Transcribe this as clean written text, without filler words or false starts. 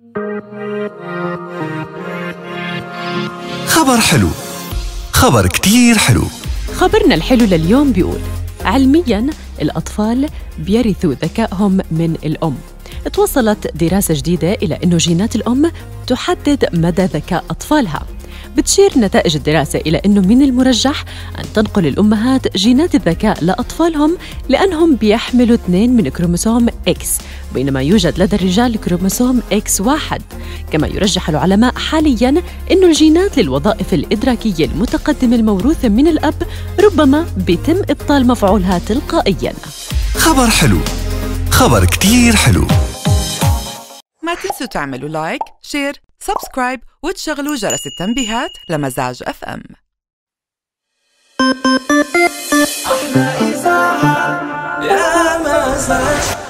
خبر حلو، خبر كتير حلو. خبرنا الحلو لليوم بيقول: علمياً الأطفال بيرثوا ذكائهم من الأم. توصلت دراسة جديدة إلى أن جينات الأم تحدد مدى ذكاء أطفالها. بتشير نتائج الدراسة إلى أنه من المرجح أن تنقل الأمهات جينات الذكاء لأطفالهم لأنهم بيحملوا 2 من كروموسوم إكس، بينما يوجد لدى الرجال كروموسوم إكس 1. كما يرجح العلماء حالياً أن الجينات للوظائف الإدراكية المتقدمة الموروثة من الأب ربما بيتم إبطال مفعولها تلقائياً. خبر حلو، خبر كتير حلو. ما تنسوا تعملوا لايك، شير، سبسكرايب وتشغلوا جرس التنبيهات لمزاج اف ام. أحلى إذاعة يا مزاج.